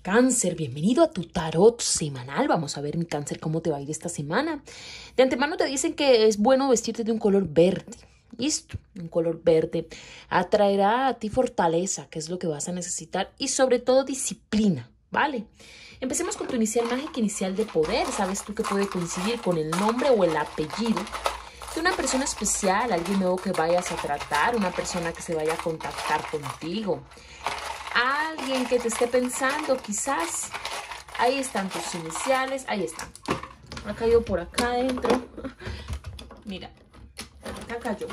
Cáncer, bienvenido a tu tarot semanal. Vamos a ver, mi Cáncer, cómo te va a ir esta semana. De antemano te dicen que es bueno vestirte de un color verde. Listo, un color verde atraerá a ti fortaleza, que es lo que vas a necesitar, y sobre todo disciplina, ¿vale? Empecemos con tu inicial mágica, inicial de poder. Sabes tú que puede coincidir con el nombre o el apellido de una persona especial, alguien nuevo que vayas a tratar, una persona que se vaya a contactar contigo. Alguien que te esté pensando, quizás. Ahí están tus iniciales, ahí están. Ha caído por acá adentro. Mira, acá cayó.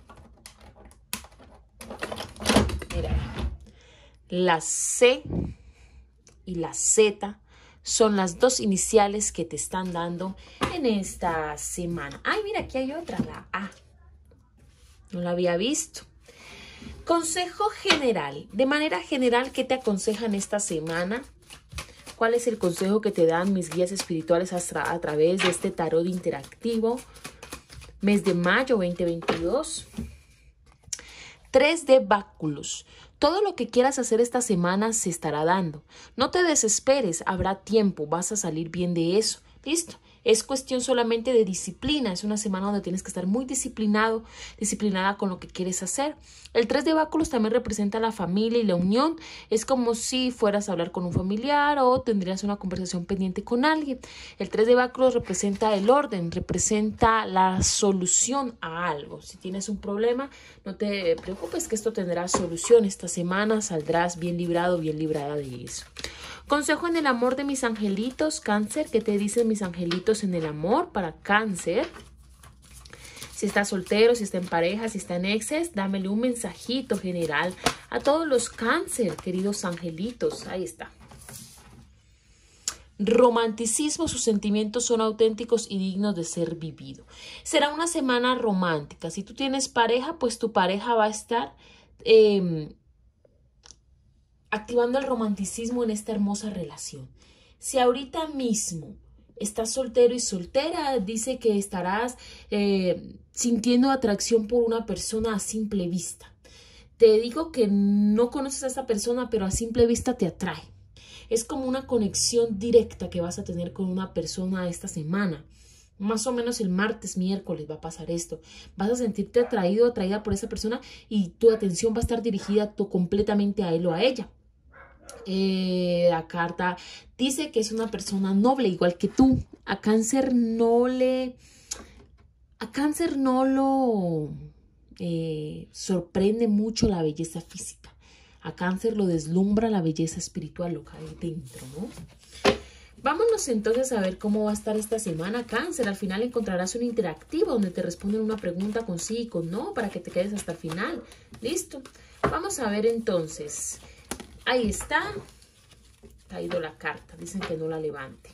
Mira, la C y la Z son las dos iniciales que te están dando en esta semana. Ay, mira, aquí hay otra, la A. No la había visto. Consejo general. De manera general, ¿qué te aconsejan esta semana? ¿Cuál es el consejo que te dan mis guías espirituales a través de este tarot interactivo? Mes de mayo 2022. 3 de báculos. Todo lo que quieras hacer esta semana se estará dando. No te desesperes, habrá tiempo, vas a salir bien de eso. ¿Listo? Es cuestión solamente de disciplina. Es una semana donde tienes que estar muy disciplinado, disciplinada con lo que quieres hacer. El 3 de báculos también representa la familia y la unión. Es como si fueras a hablar con un familiar o tendrías una conversación pendiente con alguien. El 3 de báculos representa el orden, representa la solución a algo. Si tienes un problema, no te preocupes que esto tendrá solución. Esta semana saldrás bien librado, bien librada de eso. Consejo en el amor de mis angelitos, Cáncer. ¿Qué te dicen mis angelitos en el amor para Cáncer? Si está soltero, si está en pareja, si está en exes, dámele un mensajito general a todos los Cáncer, queridos angelitos. Ahí está. Romanticismo, sus sentimientos son auténticos y dignos de ser vivido. Será una semana romántica. Si tú tienes pareja, pues tu pareja va a estar activando el romanticismo en esta hermosa relación. Si ahorita mismo estás soltero y soltera, dice que estarás sintiendo atracción por una persona a simple vista. Te digo que no conoces a esa persona, pero a simple vista te atrae. Es como una conexión directa que vas a tener con una persona esta semana. Más o menos el martes, miércoles va a pasar esto. Vas a sentirte atraído, atraída por esa persona y tu atención va a estar dirigida completamente a él o a ella. La carta dice que es una persona noble, igual que tú. A Cáncer no lo sorprende mucho la belleza física. A Cáncer lo deslumbra la belleza espiritual, lo que hay dentro, ¿no? Vámonos entonces a ver cómo va a estar esta semana, Cáncer. Al final encontrarás un interactivo donde te responden una pregunta con sí y con no para que te quedes hasta el final. ¿Listo? Vamos a ver entonces. Ahí está. Caído la carta. Dicen que no la levante.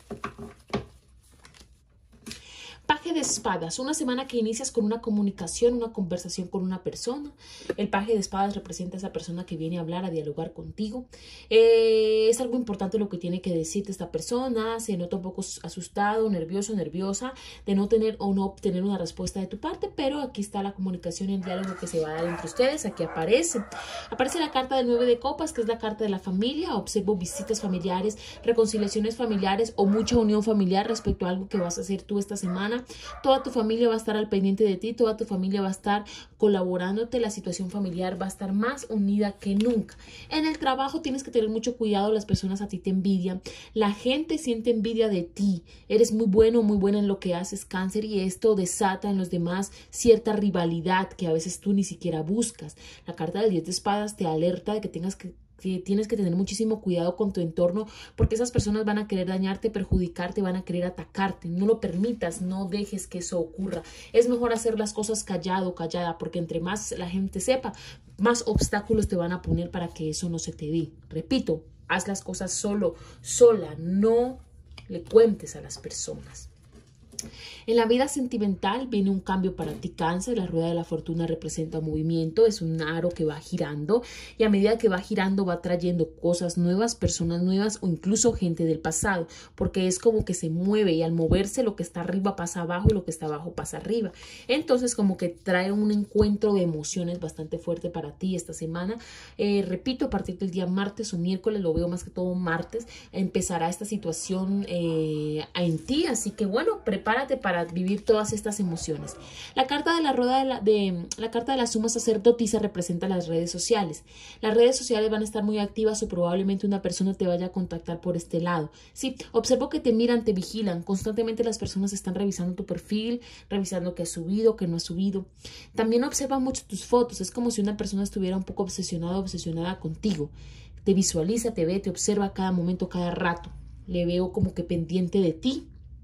Paje de espadas, una semana que inicias con una comunicación, una conversación con una persona. El paje de espadas representa a esa persona que viene a hablar, a dialogar contigo. Es algo importante lo que tiene que decirte esta persona. Se nota un poco asustado, nervioso, nerviosa de no tener o no obtener una respuesta de tu parte, pero aquí está la comunicación y el diálogo que se va a dar entre ustedes. Aquí aparece la carta del 9 de copas, que es la carta de la familia. Observo visitas familiares, reconciliaciones familiares o mucha unión familiar respecto a algo que vas a hacer tú esta semana. Toda tu familia va a estar al pendiente de ti, toda tu familia va a estar colaborándote, la situación familiar va a estar más unida que nunca. En el trabajo tienes que tener mucho cuidado, las personas a ti te envidian, la gente siente envidia de ti, eres muy bueno, muy buena en lo que haces, Cáncer, y esto desata en los demás cierta rivalidad que a veces tú ni siquiera buscas. La carta del 10 de espadas te alerta de que tienes que tener muchísimo cuidado con tu entorno porque esas personas van a querer dañarte, perjudicarte, van a querer atacarte. No lo permitas, no dejes que eso ocurra. Es mejor hacer las cosas callado, callada, porque entre más la gente sepa, más obstáculos te van a poner para que eso no se te dé. Repito, haz las cosas solo, sola, no le cuentes a las personas. En la vida sentimental viene un cambio para ti, Cáncer. La rueda de la fortuna representa movimiento, es un aro que va girando y a medida que va girando va trayendo cosas nuevas, personas nuevas o incluso gente del pasado, porque es como que se mueve y al moverse lo que está arriba pasa abajo y lo que está abajo pasa arriba. Entonces como que trae un encuentro de emociones bastante fuerte para ti esta semana. Repito, a partir del día martes o miércoles, lo veo más que todo martes, empezará esta situación en ti, así que bueno, prepárate para vivir todas estas emociones. La carta de la rueda la carta de la suma sacerdotisa representa las redes sociales. Las redes sociales van a estar muy activas o probablemente una persona te vaya a contactar por este lado. Sí, observo que te miran, te vigilan. Constantemente las personas están revisando tu perfil, revisando qué has subido, qué no has subido. También observan mucho tus fotos. Es como si una persona estuviera un poco obsesionada contigo. Te visualiza, te ve, te observa a cada momento, cada rato. Le veo como que pendiente de ti.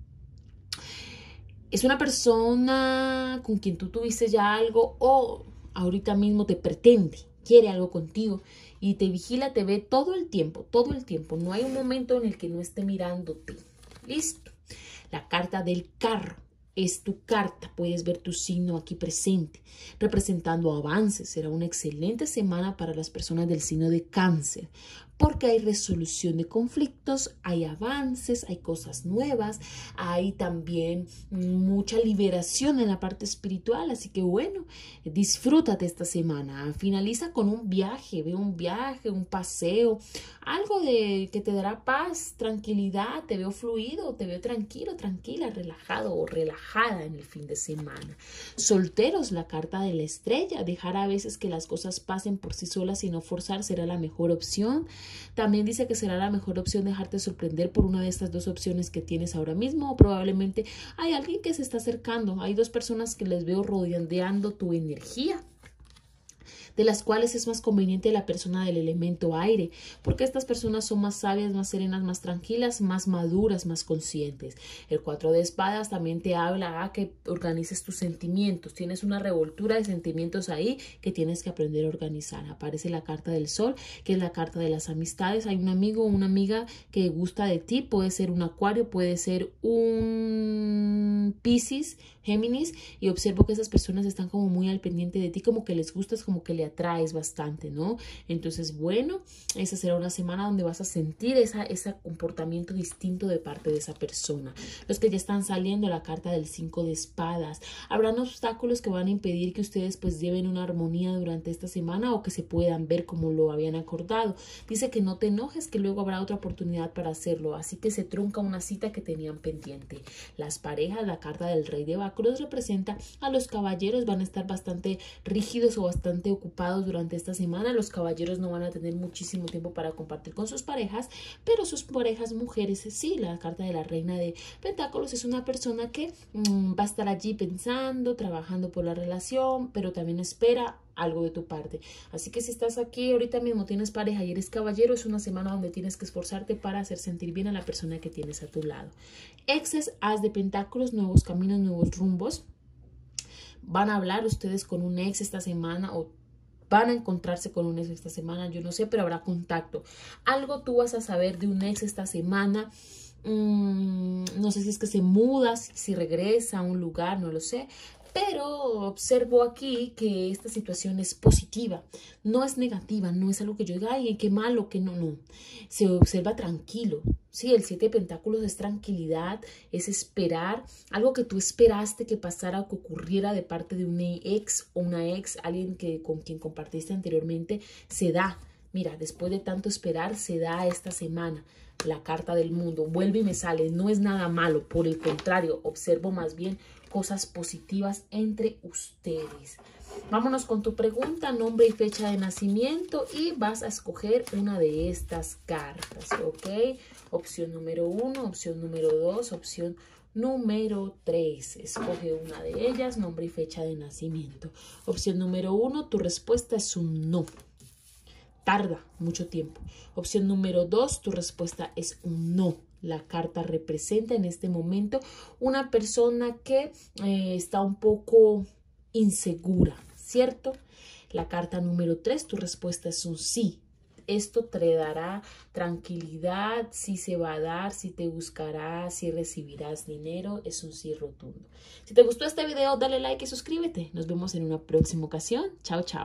Es una persona con quien tú tuviste ya algo o ahorita mismo te pretende, quiere algo contigo y te vigila, te ve todo el tiempo, todo el tiempo. No hay un momento en el que no esté mirándote. Listo. La carta del carro es tu carta. Puedes ver tu signo aquí presente, representando avances. Será una excelente semana para las personas del signo de Cáncer, porque hay resolución de conflictos, hay avances, hay cosas nuevas, hay también mucha liberación en la parte espiritual. Así que bueno, disfrútate esta semana. Finaliza con un viaje, ve un viaje, un paseo, algo que te dará paz, tranquilidad. Te veo fluido, te veo tranquilo, tranquila, relajado o relajada en el fin de semana. Solteros, la carta de la estrella. Dejar a veces que las cosas pasen por sí solas y no forzar será la mejor opción. También dice que será la mejor opción dejarte sorprender por una de estas dos opciones que tienes ahora mismo, o probablemente hay alguien que se está acercando. Hay dos personas que les veo rodeando tu energía, de las cuales es más conveniente la persona del elemento aire, porque estas personas son más sabias, más serenas, más tranquilas, más maduras, más conscientes. El 4 de espadas también te habla a que organices tus sentimientos. Tienes una revoltura de sentimientos ahí que tienes que aprender a organizar. Aparece la carta del sol, que es la carta de las amistades. Hay un amigo o una amiga que gusta de ti, puede ser un acuario, puede ser un Piscis, Géminis, y observo que esas personas están como muy al pendiente de ti, como que les gustas, como que le atraes bastante, ¿no? Entonces, bueno, esa será una semana donde vas a sentir ese comportamiento distinto de parte de esa persona. Los que ya están saliendo, la carta del 5 de espadas. Habrán obstáculos que van a impedir que ustedes pues lleven una armonía durante esta semana o que se puedan ver como lo habían acordado. Dice que no te enojes, que luego habrá otra oportunidad para hacerlo, así que se trunca una cita que tenían pendiente. Las parejas, la carta del rey de báculos representa a los caballeros. Van a estar bastante rígidos o bastante ocupados durante esta semana. Los caballeros no van a tener muchísimo tiempo para compartir con sus parejas, pero sus parejas mujeres sí. La carta de la reina de pentáculos es una persona que va a estar allí pensando, trabajando por la relación, pero también espera algo de tu parte. Así que si estás aquí ahorita mismo, tienes pareja y eres caballero, es una semana donde tienes que esforzarte para hacer sentir bien a la persona que tienes a tu lado. Exes, as de pentáculos, nuevos caminos, nuevos rumbos. Van a hablar ustedes con un ex esta semana o van a encontrarse con un ex esta semana, yo no sé, pero habrá contacto. Algo tú vas a saber de un ex esta semana. No sé si es que se muda, si regresa a un lugar, no lo sé. Pero observo aquí que esta situación es positiva, no es negativa, no es algo que yo diga, ay, qué malo, que no, no. Se observa tranquilo. Sí, el 7 de pentáculos es tranquilidad, es esperar, algo que tú esperaste que pasara o que ocurriera de parte de un ex o una ex, alguien con quien compartiste anteriormente, se da. Mira, después de tanto esperar, se da esta semana. La carta del mundo vuelve y me sale, no es nada malo, por el contrario, observo más bien cosas positivas entre ustedes. Vámonos con tu pregunta, nombre y fecha de nacimiento y vas a escoger una de estas cartas, ¿ok? Opción número 1, opción número 2, opción número 3. Escoge una de ellas, nombre y fecha de nacimiento. Opción número 1, tu respuesta es un no. Tarda mucho tiempo. Opción número 2, tu respuesta es un no. La carta representa en este momento una persona que está un poco insegura, ¿cierto? La carta número 3, tu respuesta es un sí. esto te dará tranquilidad, si se va a dar, si te buscará, si recibirás dinero. Es un sí rotundo. Si te gustó este video, dale like y suscríbete. Nos vemos en una próxima ocasión. Chao, chao.